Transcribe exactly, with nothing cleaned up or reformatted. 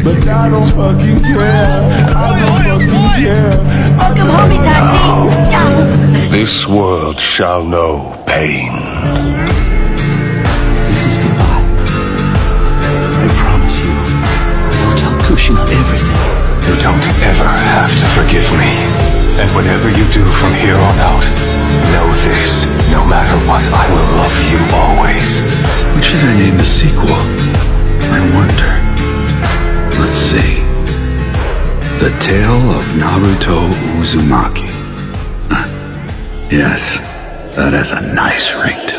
like but I don't fucking care. I don't fucking care. Welcome home, Itachi. Yeah. This world shall know pain. This is goodbye. I promise you, I'll tell Kushina everything. You don't ever have to forgive me. And whatever you do from here on out, know this. No matter what, I will love you always. What should I name the sequel? I wonder. Let's see. The Tale of Naruto Uzumaki. Yes, that has a nice ring to it.